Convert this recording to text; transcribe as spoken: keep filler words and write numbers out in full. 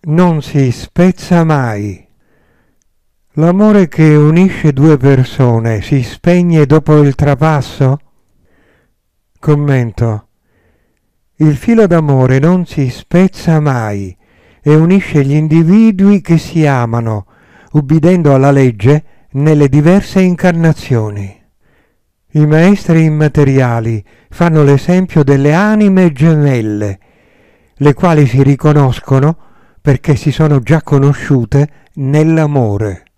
non si spezza mai. L'amore che unisce due persone si spegne dopo il trapasso? Commento. Il filo d'amore non si spezza mai e unisce gli individui che si amano, ubbidendo alla legge nelle diverse incarnazioni. I maestri immateriali fanno l'esempio delle anime gemelle, le quali si riconoscono perché si sono già conosciute nell'amore.